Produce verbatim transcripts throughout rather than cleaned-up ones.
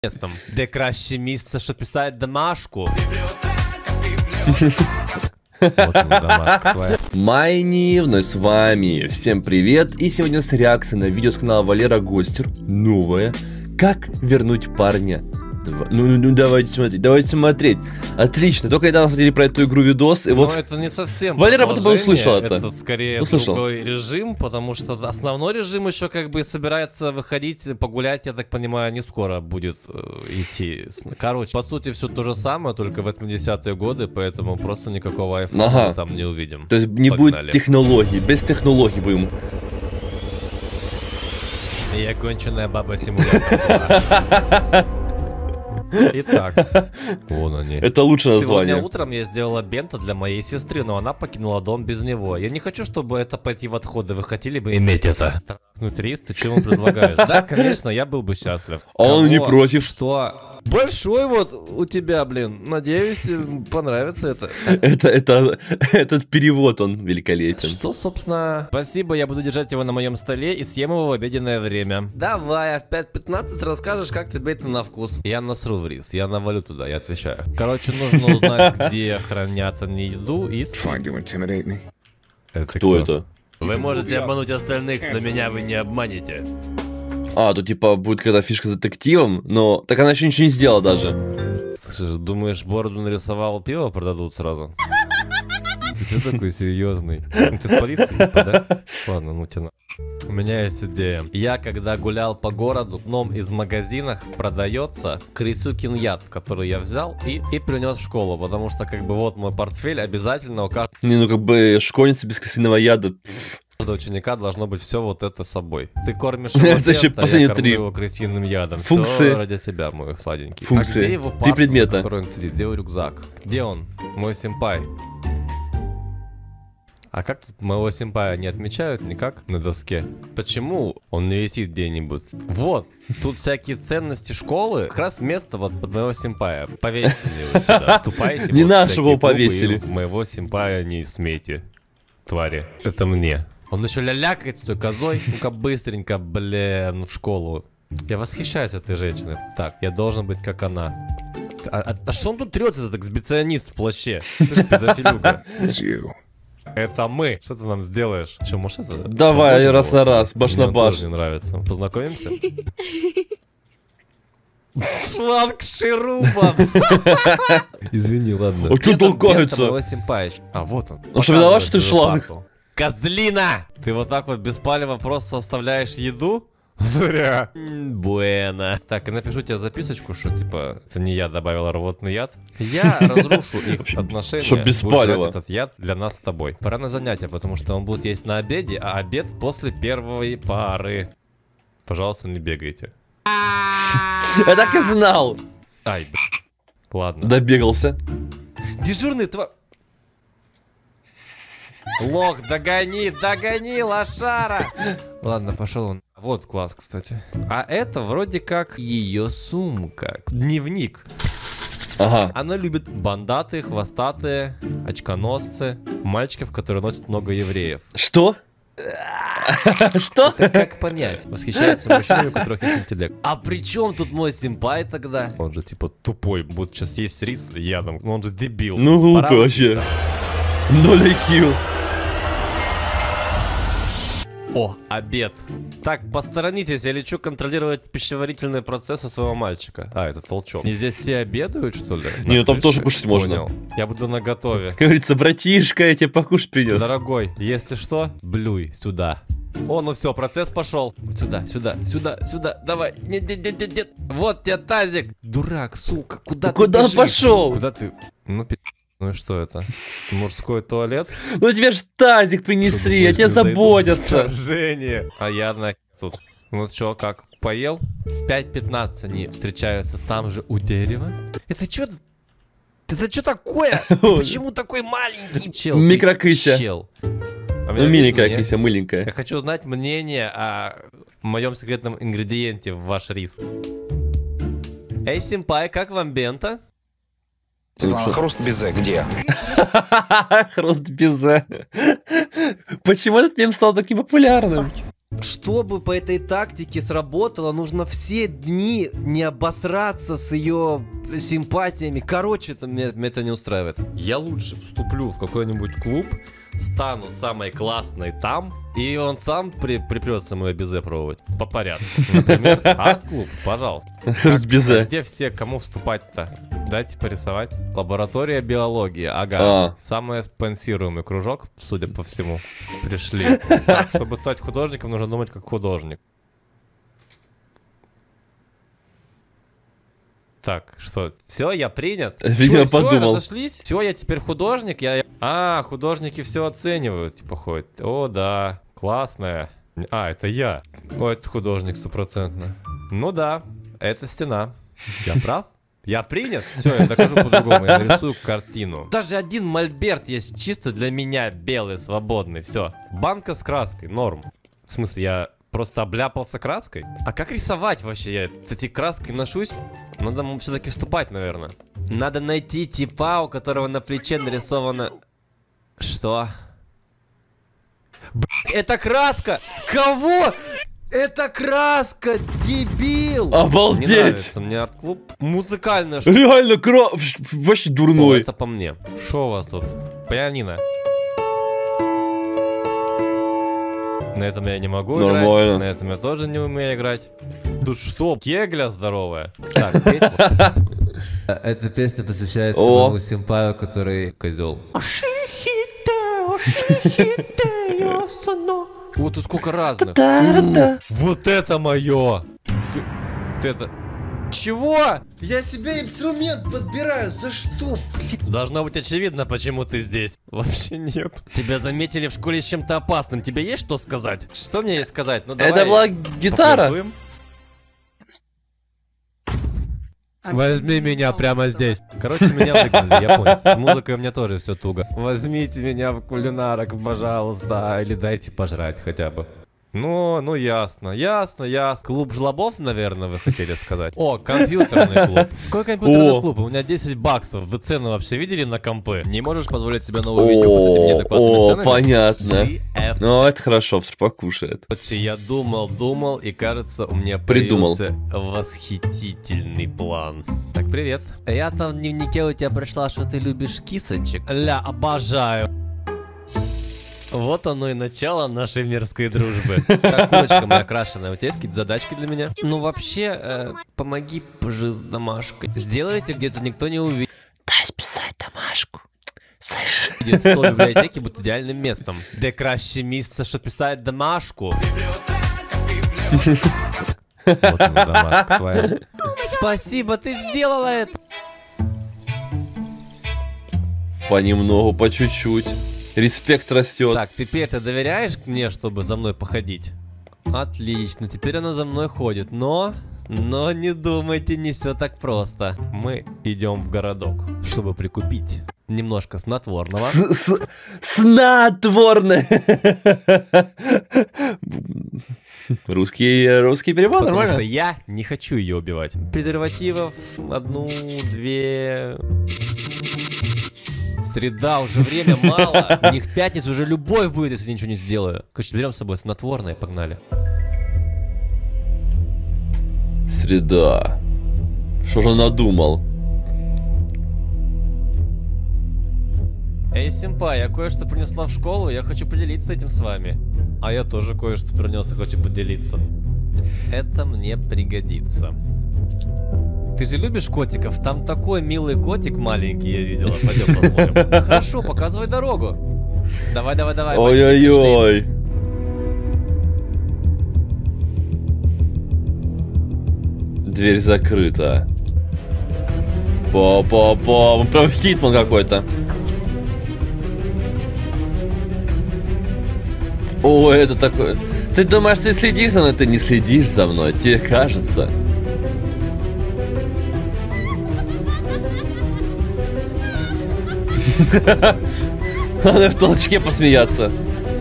местом, де краще місце, щоб писати домашку. Майни, вновь с вами. Всем привет. И сегодня у нас реакция на видео с канала Валера Гостер. Новое. Как вернуть парня. Ну, ну, ну давайте смотреть, давайте смотреть. Отлично, только недавно смотрели про эту игру видос, и Но вот... это не совсем Валера потом услышал это. Это скорее услышал. другой режим, потому что основной режим еще как бы собирается выходить, погулять, я так понимаю, не скоро будет э, идти. Короче, по сути все то же самое, только восьмидесятые годы, поэтому просто никакого айфона ага. мы там не увидим. То есть не Погнали. будет технологий, без технологий будем. Я конченая баба-симулятор. Итак, вон они. Это лучшее название. Сегодня утром я сделала бента для моей сестры, но она покинула дом без него. Я не хочу, чтобы это пойти в отходы. Вы хотели бы иметь это? Внутри, ты чего предлагаешь? Да, конечно, я был бы счастлив. А он не против. Что? Большой вот у тебя, блин. Надеюсь, понравится это. Это, это, этот перевод, он великолепен. Что, собственно... Спасибо, я буду держать его на моем столе и съем его в обеденное время. Давай, а в пять пятнадцать расскажешь, как тебе это на вкус. Я насру в рис, я навалю туда, я отвечаю. Короче, нужно узнать, где хранят они еду и... Это кто это? Вы можете обмануть остальных, но меня вы не обманете. А, тут типа будет какая-то фишка с детективом, но так она еще ничего не сделала даже. Слушай, думаешь, бороду нарисовал, пиво продадут сразу? Ты что такой серьезный? Ты с полицией, да? Ладно, ну тяну. У меня есть идея. Я, когда гулял по городу, в одном из магазинах продается крысюкин яд, который я взял и, и принес в школу, потому что, как бы, вот мой портфель обязательно у каждого... Не, ну как бы школьница без крысиного яда. У ученика должно быть все вот это с собой. Ты кормишь его его тем, а я кормлю его крысиным ядом. Функции. Все ради тебя, мой сладенький. Функции. А где его парк, Три предмета. на который он сидит? Где его рюкзак? Где он? Мой симпай. А как тут моего симпая не отмечают никак на доске? Почему он не висит где-нибудь? Вот, тут всякие ценности школы. Как раз место вот под моего симпая. Повесьте его сюда. Вступайте. Не вот нашего повесили. Моего симпая не смейте, твари. Это мне. Он еще лялякает с той козой. Ну-ка быстренько, блин, в школу. Я восхищаюсь этой женщиной. Так, я должен быть как она. А, а, а что он тут трется, этот эксбиционист в плаще? Ты же педофилюга. Это мы. Что ты нам сделаешь? Че, можешь это? Давай, раз на раз, баш на баш. Мне нравится. Познакомимся? Шланг шерубом. Извини, ладно. А что толкается? А вот он. Ну что, виноват, что ты шланг? Козлина! Ты вот так вот беспалево просто оставляешь еду? Зря. Буэна. Так, и напишу тебе записочку, что типа это не я добавил рвотный яд. Я разрушу их отношения. Чтоб беспалево. Этот яд для нас с тобой. Пора на занятия, потому что он будет есть на обеде, а обед после первой пары. Пожалуйста, не бегайте. Я так и знал. Ай, ладно. Добегался. Дежурный тва... Лох, догони, догони, лошара! Ладно, пошел он. Вот класс, кстати. А это вроде как ее сумка. Дневник. Ага. Она любит бандаты, хвостатые, очконосцы, мальчиков, которые носят много евреев. Что? Что? Как понять? Восхищается мужчинами, у которых есть интеллект. А при чем тут мой симпай тогда? Он же типа тупой, будет сейчас есть рис ядом. Ну он же дебил. Ну глупый вообще. Ноль ай кью. О, обед. Так, посторонитесь, я лечу контролировать пищеварительные процессы своего мальчика. А, это толчок. И здесь все обедают, что ли? Не, ну там тоже кушать можно. Я буду наготове. Как говорится, братишка, я тебе покушать принес. Дорогой, если что, блюй сюда. О, ну все, процесс пошел. Вот сюда, сюда, сюда, сюда. Давай. Нет, нет, нет, нет, нет. Вот тебе тазик. Дурак, сука, куда ты Куда он пошел? Куда ты? Ну, пи***. Ну и что это? Мужской туалет? Ну тебе ж тазик принесли, о тебе заботятся. Женя. А я на тут. Ну что, как, поел? В пять пятнадцать они встречаются там же у дерева. Это что? Это что такое? Почему такой маленький чел? Микрокыся. Чел. А ну миленькая кыся, мыленькая. Я хочу знать мнение о моем секретном ингредиенте в ваш рис. Эй, симпай, как вам бента? Светлана, хруст безе где? Хруст безе. Почему этот мем стал таким популярным? Чтобы по этой тактике сработало, нужно все дни не обосраться с ее симпатиями. Короче, это, меня, меня это не устраивает. Я лучше вступлю в какой-нибудь клуб, стану самой классной там, и он сам при, припрется мое безе пробовать. По порядку. Например, арт-клуб, пожалуйста. Безе. Где все, кому вступать-то? Дайте порисовать. Лаборатория биологии, ага. А. Самый спонсируемый кружок, судя по всему. Пришли. Так, чтобы стать художником, нужно думать как художник. Так, что, все, я принят? Видимо, Чё, подумал. Все, разошлись? Все, я теперь художник? Я... А, художники все оценивают, типа, ходят. О, да, классная. А, это я. О, это художник стопроцентно. Ну да, это стена. Я прав? Я принят? Все, я докажу по-другому, я нарисую картину. Даже один мольберт есть чисто для меня, белый, свободный, все. Банка с краской, норм. В смысле, я... Просто обляпался краской? А как рисовать вообще? Я с этой краской ношусь? Надо все-таки вступать, наверное. Надо найти типа, у которого на плече нарисовано... Что? Б***, это краска! Кого? Это краска, дебил! Обалдеть! Не нравится мне арт-клуб. Музыкальная штука. Реально, кра... вообще О, дурной. это по мне. Что у вас тут? Пианино. На этом я не могу Нормально. играть. На этом я тоже не умею играть. Тут что? Кегля здоровая. Так, эта песня посвящается моему симпаю, который козел. Вот тут сколько разных. Вот это мое. Ты это... Чего? Я себе инструмент подбираю, за что? Должно быть очевидно, почему ты здесь. Вообще нет. Тебя заметили в школе с чем-то опасным. Тебе есть что сказать? Что мне есть сказать? Ну, давай. Это была гитара. Попробуем. Возьми меня прямо здесь. Короче, меня выгнали, я понял. Музыкой у меня тоже все туго. Возьмите меня в кулинарок, пожалуйста. Или дайте пожрать хотя бы. Ну, ну ясно, ясно, ясно. Клуб жлобов, наверное, вы хотели сказать. О, компьютерный клуб. Какой компьютерный О. клуб? У меня десять баксов. Вы цены вообще видели на компы? Не можешь позволить себе новое видео с этими неадекватными О, ценами? понятно. джи эф. Ну, это хорошо, покушает. Короче, я думал, думал, и кажется, у меня Придумал. появился восхитительный план. Так, привет. Я там в дневнике у тебя прочла, что ты любишь кисочек. Ля, обожаю. Вот оно и начало нашей мерзкой дружбы. Как курочка моя крашеная. У тебя есть какие-то задачки для меня? Ну вообще, э, помоги пожи с домашкой. Сделайте, где-то никто не увидит. Дай списать домашку. Слышь. Стол библиотеки будет идеальным местом. Де краще місце, що писать домашку. Вот она, домашка твоя. Спасибо, ты сделала это. Понемногу, по чуть-чуть. Респект растет. Так, теперь ты доверяешь мне, чтобы за мной походить? Отлично, теперь она за мной ходит, но... Но не думайте, не все так просто. Мы идем в городок, чтобы прикупить немножко снотворного. С -с Снотворное. Русский, русский перевод, Потому нормально? что я не хочу ее убивать. Презервативов одну, две... Среда, уже время мало. У них в пятницу уже любовь будет, если я ничего не сделаю. Короче, берем с собой снотворное, погнали. Среда. Что же он надумал? Эй, симпай, я кое-что принесла в школу, я хочу поделиться этим с вами. А я тоже кое-что принес и хочу поделиться. Это мне пригодится. Ты же любишь котиков? Там такой милый котик маленький, я видела. Пойдем посмотрим. Хорошо, показывай дорогу. Давай, давай, давай. Ой-ой-ой. Дверь закрыта. По-по-по. Прям Хитман какой-то. О, это такое. Ты думаешь, ты следишь за мной? Ты не следишь за мной, тебе кажется. Надо в толчке посмеяться.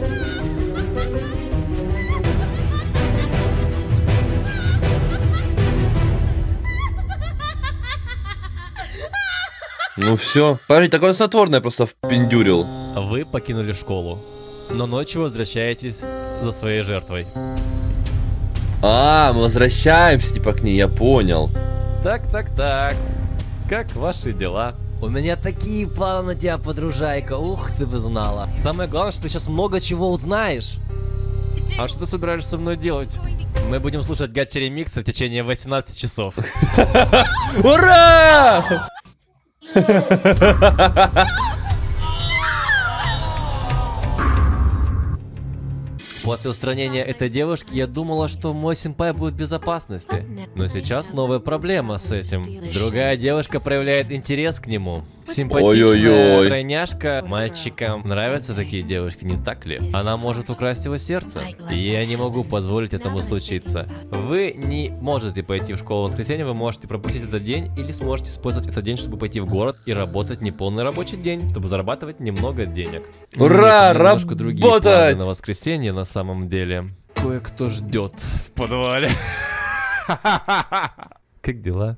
Ну все. Подожди, такое снотворное просто впендюрил. Вы покинули школу, но ночью возвращаетесь за своей жертвой. А, мы возвращаемся, типа, к ней, я понял. Так, так, так. Как ваши дела? У меня такие планы на тебя, подружайка. Ух, ты бы знала. Самое главное, что ты сейчас много чего узнаешь. А что ты собираешься со мной делать? Мы будем слушать гачи ремиксы в течение восемнадцати часов. Ура! После устранения этой девушки я думала, что мой симпай будет в безопасности. Но сейчас новая проблема с этим. Другая девушка проявляет интерес к нему. Симпатичная Ой-ой-ой. тройняшка. Мальчикам нравятся такие девушки, не так ли? Она может украсть его сердце. И я не могу позволить этому случиться. Вы не можете пойти в школу в воскресенье, вы можете пропустить этот день или сможете использовать этот день, чтобы пойти в город и работать неполный рабочий день, чтобы зарабатывать немного денег. Ура, Нет, немножко другие планы работать! на воскресенье на самом деле. Кое-кто ждет в подвале. Как дела?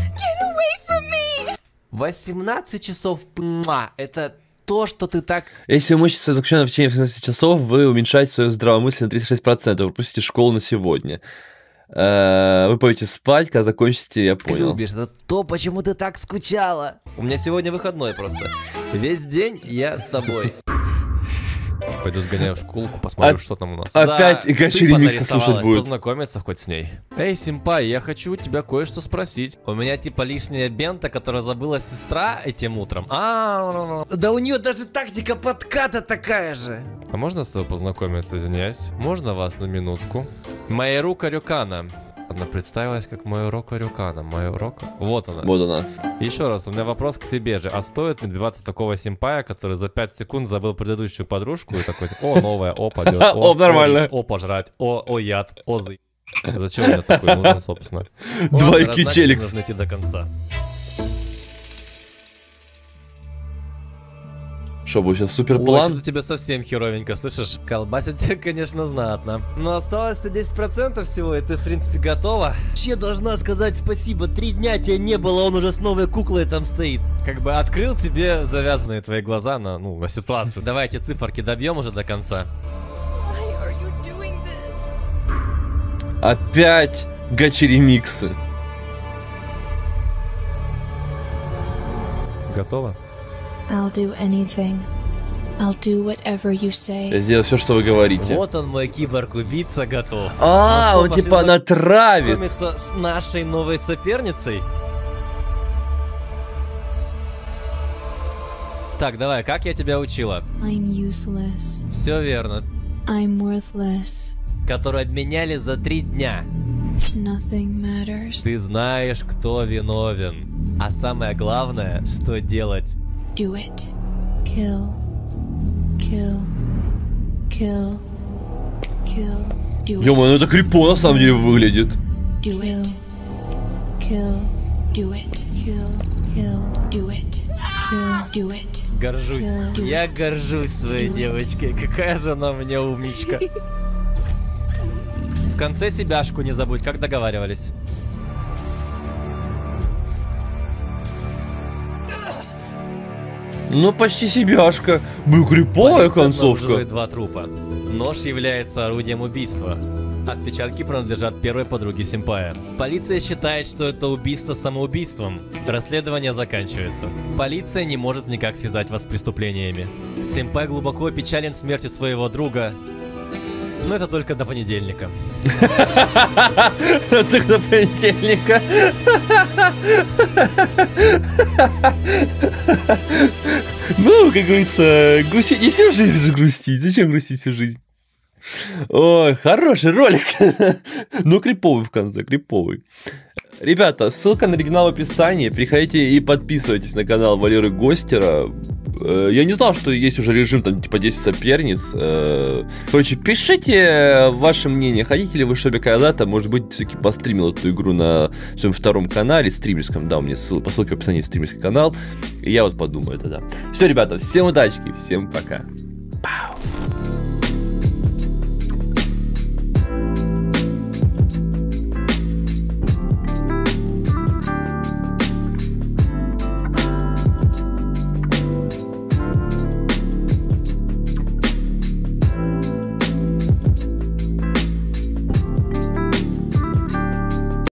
восемнадцать часов, пма, это то, что ты так... Если вы мучаетесь заключенного в течение восемнадцати часов, вы уменьшаете свое здравомыслие на тридцать шесть процентов. Вы пропустите школу на сегодня. Вы пойдете спать, когда закончите, я понял. Любишь, это то, почему ты так скучала. У меня сегодня выходной просто. Весь день я с тобой. Пойду сгоняю в школку, посмотрю, От... что там у нас. Опять и гачи ремиксы слушать будет. Познакомиться хоть с ней. Эй, симпай, я хочу у тебя кое-что спросить. У меня типа лишняя бента, которая забыла сестра этим утром. А, да у нее даже тактика подката такая же. А можно с тобой познакомиться, извиняюсь? Можно вас на минутку? Майорука Рюкана. Она представилась как Майорука Рюкана. Майорука? Вот она. Вот она. Еще раз, у меня вопрос к себе же. А стоит ли добиваться такого симпая, который за пять секунд забыл предыдущую подружку и такой, о, новая, о, пойдет, о, о, нормально. О, пожрать, о, о, яд, о, зы. Зачем мне такой нужен, собственно? Двойки челикс. Нужно идти до конца. Что, будет сейчас супер Ой, план? что-то тебе совсем херовенько, слышишь? Колбасит тебя, конечно, знатно. Но осталось-то десять процентов всего, и ты, в принципе, готова. Вообще должна сказать спасибо, три дня тебя не было, он уже с новой куклой там стоит. Как бы открыл тебе завязанные твои глаза на, ну, на ситуацию. Давайте циферки добьем уже до конца. Опять гачи ремиксы. Готова? I'll do anything. I'll do whatever you say. Я сделаю все, что вы говорите. Вот он, мой киборг-убийца, готов. А, Ну он что, типа пошли натравит. знакомиться с нашей новой соперницей? Так, давай, как я тебя учила? I'm useless. Все верно. I'm worthless. Которую обменяли за три дня. Nothing matters. Ты знаешь, кто виновен. А самое главное, что делать. Do it. Kill. Kill. Kill. Kill. Do it. Ё-моё, ну это крипо на самом деле выглядит. Do it. Kill. Do it. Kill. Kill. Do it. Kill. Do it. Горжусь. Do Я it. горжусь своей Do it. девочкой. Какая же она у меня умничка. В конце себяшку не забудь, как договаривались. Ну, почти себяшка. Был криповая Полиция концовка. обнаруживает два трупа. Нож является орудием убийства. Отпечатки принадлежат первой подруге симпая. Полиция считает, что это убийство самоубийством. Расследование заканчивается. Полиция не может никак связать вас с преступлениями. Симпай глубоко опечален смертью своего друга. Но это только до понедельника. Так до понедельника. Ну, как говорится, грустить не всю жизнь же грустить. Зачем грустить всю жизнь? Ой, хороший ролик. Ну, криповый в конце, криповый. Ребята, ссылка на оригинал в описании. Приходите и подписывайтесь на канал Валеры Гостера. Я не знал, что есть уже режим, там, типа десять соперниц. Короче, пишите ваше мнение. Хотите ли вы, чтобы когда-то, может быть, все-таки постримил эту игру на своем втором канале, стримерском. Да, у меня ссылка, по ссылке в описании стримерский канал. И я вот подумаю тогда. Все, ребята, всем удачи, всем пока.